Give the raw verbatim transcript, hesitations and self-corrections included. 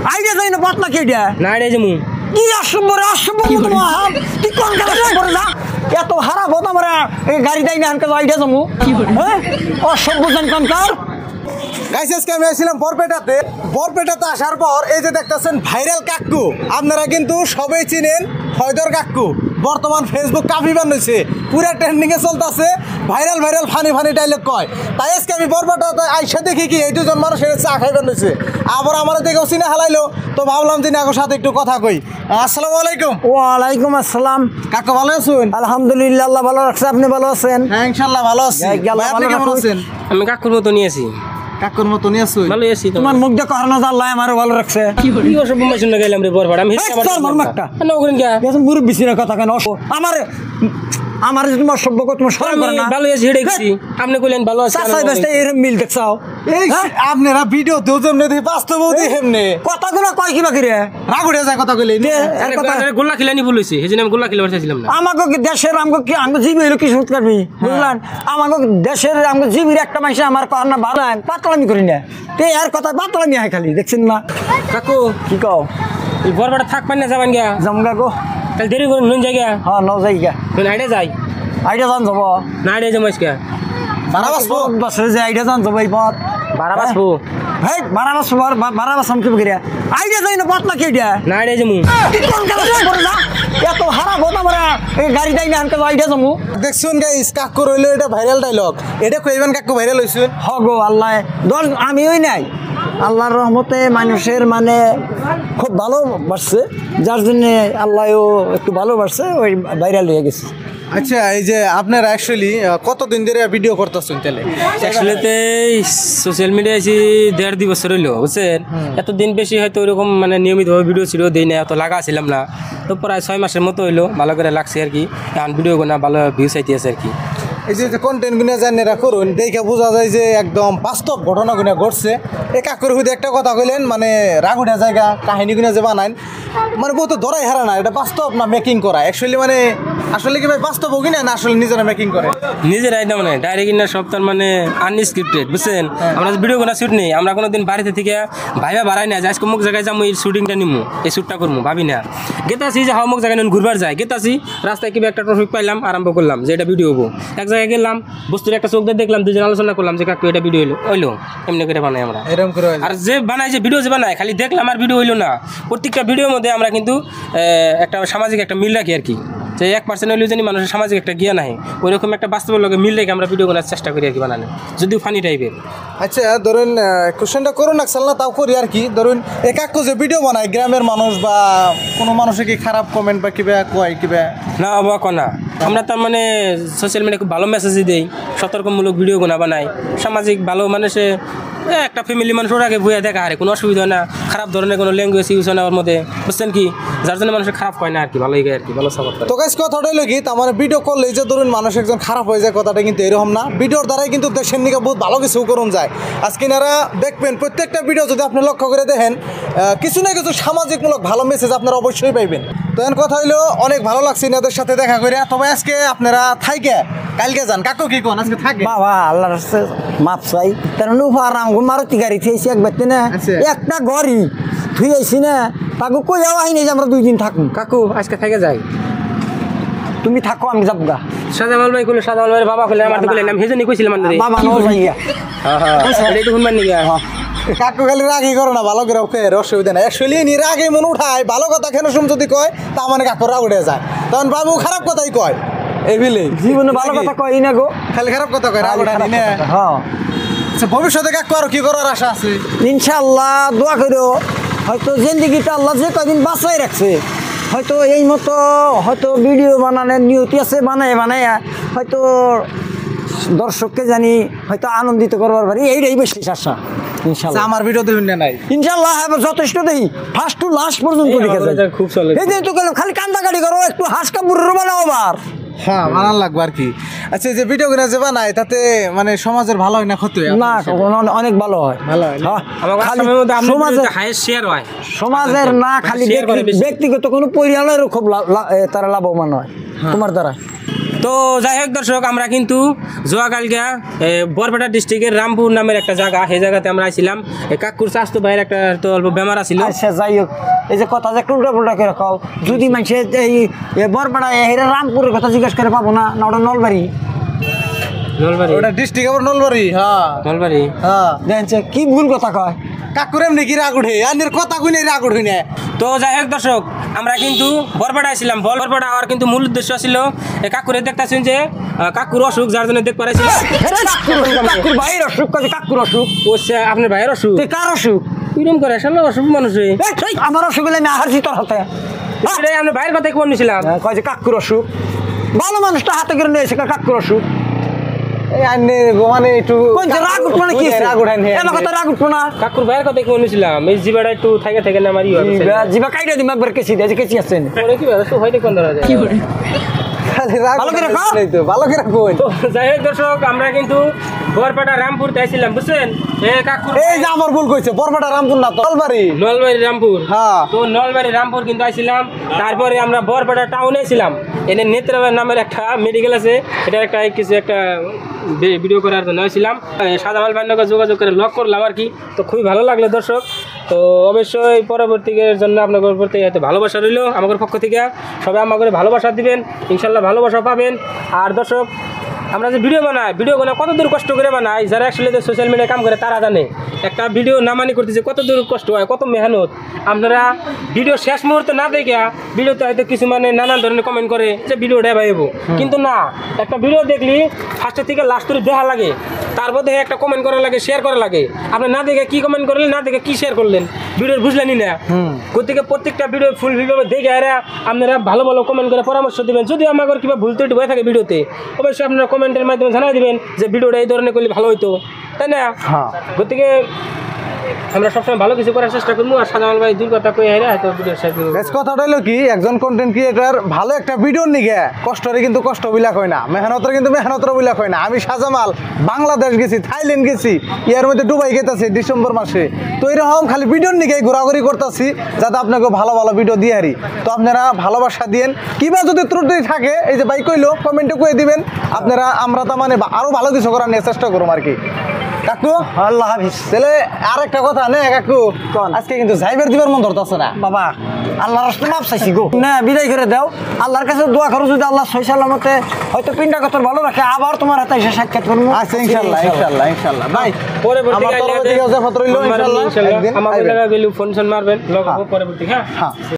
Idea যাই না পাতলা কি এটা না আইডিয়া যামু কি অসভ্য রে অসভ্য মতো মহাম তুই কোন কাজ করে না এত হারা বত আমরা এই গাড়ি দেই না আনকে আইডিয়া যামু হ্যাঁ অসভ্য জান কোন কার গাইস আজকে আমি আসছিলাম বরপেটাতে বরপেটাতে আসার পর এই যে দেখতেছেন ভাইরাল কাকু আপনারা কিন্তু সবাই চিনেন হয়দর কাকু বর্তমান ফেসবুক কাফি বানাইছে পুরো ট্রেন্ডিং এ চলতেছে viral viral funny funny dialogue কয় তাই আজকে আমি বরপেটাতে আইসা দেখি কি এই দুজন মানুষ এর চা খাই বানাইছে আবার আমার দেখেও চিনে হালাইলো তো ভাবলাম যে নাগোর সাথে একটু কথা কই আসসালামু আলাইকুম ওয়া আলাইকুম আসসালাম কাকু ভালো আছেন আলহামদুলিল্লাহ আল্লাহ ভালো রাখছে আপনি ভালো আছেন হ্যাঁ ইনশাআল্লাহ ভালো আছি আপনি কেমন আছেন আমি কাকুর মতো নিয়ে আসি কাকুর মতো নিয়ে আসুন ভালো আছি তোমার মুখ দেখো আর না আল্লাহ আমারও ভালো রাখছে কি অসভ্য মাইছুন না গেলাম রে বরবাড় আমি হেসে আমার মরমাকটা না করেন কি বেশ মুরব্বি সিনা কথা কেন আমার আমার যদি তোমার সভ্য তোমার শরম করে না ভালো আছি হেডে গেছি আপনি কইলেন ভালো আছি চাচাই বেস্তে এরকম মিল দেখছাও এই আপনারা ভিডিও দেও যেমনে দেখি বাস্তবও দেখি এমনি কথাগুলো কয় কি বাকি রে রাগ উঠে যায় কথা কইলে এর কথা গোল্লা খিলানি বলেছি সেজন্য আমি গোল্লা খিলাবার চাইছিলাম না আমাকে কি দেশের আমাকে কি আমাকে জিবি হলো কি শুট করবি বুঝলেন আমাকে দেশের আমাকে জিবির একটা মাসে আমার কথা না ভালো পাতলামি করি না তে এর কথা পাতলামি হয় খালি দেখছেন না কাকু কি কও এই বরবাড় থাক পান না যাবেন গিয়া জমগা গো তাহলে দেরি করুন নুন জায়গা হ্যাঁ নও জায়গা নুন আইডা যাই আইডিয়া জান যাব না আইডা যাম আজকে বারাবাসবো বসে যে আইডিয়া জান যাব এই পথ বারাবাসবো ভাই বারাবাসবো বারাবাসম কি বগিরা আইডিয়া যাই না পাতলা কি এটা না আইডা যামু তুই কোন কাজ করে না এত হারা বত আমরা এই গাড়ি দেই না আনকে আইডিয়া যামু দেখছুন গাইস কাকু রইলো এটা ভাইরাল ডায়লগ এটা কইবেন কাকু ভাইরাল হইছুন হগো আল্লাহ দল আমি ওই নাই আল্লাহর রহমতে মানুষের মানে খুব ভালোবাসছে যার জন্য আল্লাহও একটু ভালোবাসছে ওই ভাইরাল হয়ে গেছে আচ্ছা এই যে আপনারা অ্যাকচুয়ালি কতদিন ধরে ভিডিও করতেছেন তাহলে অ্যাকচুয়ালিতে সোশ্যাল মিডিয়ায় আছি দেড় দুই বছর হইলো বুঝছেন এতদিন বেশি হয়তো ওইরকম মানে নিয়মিতভাবে ভিডিও ছিল দিই না এত লাগা ছিলাম না তো প্রায় ছয় মাসের মতো হইলো ভালো করে লাগছে আর কি এখন ভিডিও গোনা ভালো ভিউজ আইতে আছে আর কি এই যে কন্টেন্ট গুলো জানেরা করুন দেখে বোঝা যায় যে একদম বাস্তব ঘটনাগুলো ঘটছে এই কাকুর হুদে একটা কথা কইলেন মানে রাগুড়া জায়গা কাহিনীগুলো যে বানান মানে বহুত ধরাই হারা না এটা বাস্তব না মেকিং করা অ্যাকচুয়ালি মানে আসলে কি ভাই বাস্তব কিনা না আসলে নিজেরা মেকিং করে নিজেরাই না মানে ডাইরেক্ট কিনা সব তার মানে আনস্ক্রিপ্টেড বুঝছেন আমরা ভিডিও কোনো শ্যুট নেই আমরা কোনোদিন বাড়িতে থেকে ভাইবা বাড়াই না যে আজকে মুখ জায়গায় যাবো এই শুটিংটা নিমু এই শ্যুটটা করবো ভাবি না গেতাছি যে হাও মুখ জায়গায় ঘুরবার যায় গেতাছি রাস্তায় কিবা একটা টপিক পাইলাম আরম্ভ করলাম যে এটা ভিডিও হবো এক জায়গায় গেলাম বস্তুর একটা চোখ দিয়ে দেখলাম দুজন আলোচনা করলাম যে কাকু এটা ভিডিও হইলো হইলো এমনি করে বানাই আমরা এরকম করে আর যে বানাই যে ভিডিও যে বানায় খালি দেখলাম আর ভিডিও হইলো না প্রত্যেকটা ভিডিওর মধ্যে আমরা কিন্তু একটা সামাজিক একটা মিল রাখি আর কি যে এক পার্সেন্ট হইলেও জানি মানুষের সামাজিক একটা জ্ঞান আহে ওইরকম একটা বাস্তবের লগে মিল রেখে আমরা ভিডিও করার চেষ্টা করি আর কি বানানো যদিও ফানি টাইপের আচ্ছা ধরুন কোশ্চেনটা করুন না না তাও করি আর কি ধরুন এক কাকু যে ভিডিও বানায় গ্রামের মানুষ বা কোনো মানুষের কি খারাপ কমেন্ট বা কিবা কয় কিবা না অবাক না আমরা তার মানে সোশ্যাল মিডিয়া খুব ভালো মেসেজই দেই সতর্কমূলক ভিডিও গোনা বানাই সামাজিক ভালো মানুষে একটা ফ্যামিলি মানুষ ওর আগে বইয়া দেখা আরে কোনো অসুবিধা হয় না খারাপ ধরনের কোনো ল্যাঙ্গুয়েজ ইউজ হয় না ওর মধ্যে বুঝছেন কি যার জন্য মানুষের খারাপ হয় না আর কি ভালোই গায়ে আর কি ভালো সাপোর্ট করে তো গাইস কথাটা হলো কি তার মানে ভিডিও করলে যে ধরুন মানুষ একজন খারাপ হয়ে যায় কথাটা কিন্তু এরকম না ভিডিওর দ্বারাই কিন্তু দেশের নিকে বহুত ভালো কিছু করুন যায় আজকে এনারা দেখবেন প্রত্যেকটা ভিডিও যদি আপনি লক্ষ্য করে দেখেন কিছু না কিছু সামাজিকমূলক ভালো মেসেজ আপনারা অবশ্যই পাইবেন তো এখন কথা হইলো অনেক ভালো লাগছে এনাদের সাথে দেখা করে তবে আজকে আপনারা থাইকে কালকে যান কাকু কি কোন আজকে থাকে বাবা আল্লাহর রাস্তে মাপ চাই তার উপহার আমগো মারুতি গাড়ি থেয়েছি একবার না একটা গড়ি ধুই আইছি না তাকে কই যাওয়া হয়নি যে আমরা দুই দিন থাকুন কাকু আজকে থেকে যাই তুমি থাকো আমি যাবো গা সাদামাল ভাই কইলে সাদামাল ভাই বাবা কইলে আমার তো কইলে নাম হেজনি কইছিলাম মানে বাবা নো যাইয়া হ্যাঁ হ্যাঁ এটা শুনবেন নাকি কাকু খালি রাগই করো না ভালো করে ওকে অসুবিধা নাই অ্যাকচুয়ালি নি রাগে মন উঠায় ভালো কথা কেন শুন যদি কয় তা মানে কাকু রাগ উঠে যায় তখন বাবু খারাপ কথাই কয় এই বিলে জীবনে ভালো কথা কই না গো খালি খারাপ কথা কয় রাগ উঠায় না হ্যাঁ আচ্ছা ভবিষ্যতে কাকু আর কি করার আশা আছে ইনশাআল্লাহ দোয়া করো হয়তো জিন্দেগিটা আল্লাহ যে কদিন বাঁচাই রাখছে হয়তো এই মতো হয়তো ভিডিও বানানোর নিয়তি আছে বানায় বানায় হয়তো দর্শককে জানি হয়তো আনন্দিত করবার পারি এইটাই বেশি আশা ইনশাআল্লাহ আমার ভিডিও দেবেন না নাই ইনশাআল্লাহ এবার যথেষ্ট দেই ফার্স্ট টু লাস্ট পর্যন্ত দেখে যায় খুব চলে এই যে তো খালি কান্দাকাটি করো একটু হাঁস কাপড়ের বানাও আবার হ্যাঁ বানান লাগবে আর কি আচ্ছা যে ভিডিও গুলো যে বানায় তাতে মানে সমাজের ভালো হয় না ক্ষতি হয় না অনেক ভালো হয় ভালো হয় সমাজের হাইয়েস্ট শেয়ার হয় সমাজের না খালি ব্যক্তিগত কোনো পরিবারেরও খুব তারা লাভবান হয় তোমার দ্বারা তো যাই হোক দর্শক, আমরা কিন্তু জোয়াকালকে বরপেটা ডিস্ট্রিক্টের রামপুর নামের একটা জায়গা, সেই জায়গাতে আমরা আইছিলাম। এই কাকুর স্বাস্থ্য ভাইয়ের একটা তো অল্প বেমার আছিল। আচ্ছা যাই হোক, এই যে কথা যে উল্টা পুল্টা করে কও, যদি মানুষে এই বরপেটা এরা রামপুরের কথা জিজ্ঞাসা করে পাবো না, না ওটা নলবাড়ি? নলবাড়ি, ওটা ডিস্ট্রিক্ট আবার নলবাড়ি। হ্যাঁ নলবাড়ি। হ্যাঁ দেখছে কি ভুল কথা কয়। কাকুর এমনি কি রাগ উঠে, আনের কথা কইনে রাগ উঠে না। তো যাই হোক দর্শক, আমরা কিন্তু বরপেটা আইছিলাম। বরপেটা হওয়ার কিন্তু মূল উদ্দেশ্য ছিল এই কাকুরে দেখতেছেন যে আহ, কাকুর অসুখ, যার জন্য দেখ পারাইছিল। কাকুর ভাইয়ের অসুখ, কাজে কাকুর অসুখ। ও সে আপনার ভাইয়ের অসুখ? তুই কার অসুখ? কিরম করে আসলে অসুখ মানুষে? এই, আমার অসুখ হলে আমি আহারছি তোর হাতে। এটাই আপনার ভাইয়ের কথাই কোন নিছিলাম। কয় যে কাকুর অসুখ, ভালো মানুষটা হাতে করে নিয়েছে কাকুর অসুখ। এই আনে মানে একটু কোন যে রাগ উঠবো না কি আছে? রাগ উঠান হে এমন কথা রাগ উঠবো না। কাকুর ভাইয়ের কথাই কোন নিছিলাম। এই জিবাটা একটু থাকে থাকে না মারি হবে। জিবা জিবা কাইটা দিম একবার কেসি দেয়, কেসি আছেন। পরে কি ভাবে হয়তো কোন ধরা যায়। খালি রাগ ভালো করে উঠান কও। নাই তো, ভালো করে কই। তো যাই হোক দর্শক, আমরা কিন্তু বরপেটা রামপুর আইছিলাম, বুঝছেন? এই কাকুর এই যে আমার ভুল কইছে, বরপেটা রামপুর না তো নলবাড়ি। নলবাড়ি রামপুর। হ্যাঁ তো নলবাড়ি রামপুর কিন্তু আইছিলাম। তারপরে আমরা বরপেটা টাউনে ছিলাম। এনে নেত্রালয় নামের একটা মেডিকেল আছে, এটা একটা কিছু একটা ভি- ভিডিও করার জন্য আইছিলাম। সাদামাল বান্নকে যোগাযোগ করে লক করলাম আর কি। তো খুবই ভালো লাগলো দর্শক। তো অবশ্যই পরবর্তীর জন্য আপনাদের প্রতি হয়তো ভালোবাসা রইল আমাদের পক্ষ থেকে। সবাই আমাকে ভালোবাসা দিবেন, ইনশাল্লাহ ভালোবাসা পাবেন। আর দর্শক, আমরা যে ভিডিও বানাই, ভিডিও বানাই কত দূর কষ্ট করে বানাই, যারা আসলে সোশ্যাল মিডিয়ায় কাম করে তারা জানে একটা ভিডিও নামানি করতেছে কত দূর কষ্ট হয়, কত মেহনত। আপনারা ভিডিও শেষ মুহূর্তে না দেখে ভিডিওতে হয়তো কিছু মানে নানান ধরনের কমেন্ট করে যে ভিডিওটা ভাইব, কিন্তু না, একটা ভিডিও দেখলি ফার্স্টের থেকে লাস্ট করে দেখা লাগে, তারপর দেখে একটা কমেন্ট করা লাগে, শেয়ার করা লাগে। আপনি না দেখে কি কমেন্ট করলেন, না দেখে কি শেয়ার করলেন, ভিডিও বুঝলেনই না। গতিকে প্রত্যেকটা ভিডিও ফুল ভিডিও দেখে এরা আপনারা ভালো ভালো কমেন্ট করে পরামর্শ দিবেন। যদি আমার কিংবা ভুল ত্রুটি হয়ে থাকে ভিডিওতে, অবশ্যই আপনারা কমেন্টের মাধ্যমে জানাই দিবেন যে ভিডিওটা এই ধরনের করলে ভালো হইতো, তাই না? হ্যাঁ গতিকে আমরা সবসময় ভালো কিছু করার চেষ্টা করবো। আর সাধারণ ভাই দুই কথা কই হাইরা হয়তো ভিডিও শেয়ার করবো। বেশ কথাটা হলো কি, একজন কন্টেন্ট ক্রিয়েটার ভালো একটা ভিডিওর নিগে কষ্টরে কিন্তু কষ্ট বিলাক হয় না, মেহনতের কিন্তু মেহনতের বিলাক হয় না। আমি সাজামাল বাংলাদেশ গেছি, থাইল্যান্ড গেছি, ইয়ার মধ্যে দুবাই গেতেছি ডিসেম্বর মাসে। তো এরকম খালি ভিডিওর নিগে ঘোরাঘুরি করতেছি যাতে আপনাকে ভালো ভালো ভিডিও দিয়ে হারি। তো আপনারা ভালোবাসা দিয়েন, কিবা যদি ত্রুটি থাকে এই যে ভাই কইলো কমেন্টে কয়ে দিবেন। আপনারা আমরা তো মানে আরো ভালো কিছু করার নিয়ে চেষ্টা করুম আর কি। কাকু আল্লাহ হাফিজ। তাহলে আর একটা কথা নে কাকু, আজকে কিন্তু যাইবার দিবার মন ধরতেছে না বাবা, আল্লাহর রাস্তায় মাপ চাইছি গো, না বিদায় করে দাও। আল্লাহর কাছে দোয়া করো, যদি আল্লাহ সহি সালামতে হয়তো পিন্ডা কত ভালো রাখে, আবার তোমার হাতে এসে সাক্ষাৎ করবো। আচ্ছা ইনশাআল্লাহ ইনশাআল্লাহ ইনশাআল্লাহ ভাই। পরবর্তী আমার তরফ থেকে ওজাফত রইল ইনশাআল্লাহ। একদিন আমাকে আইবেন। গেলে ফোন ফোন মারবেন, লগ পরবর্তী। হ্যাঁ হ্যাঁ।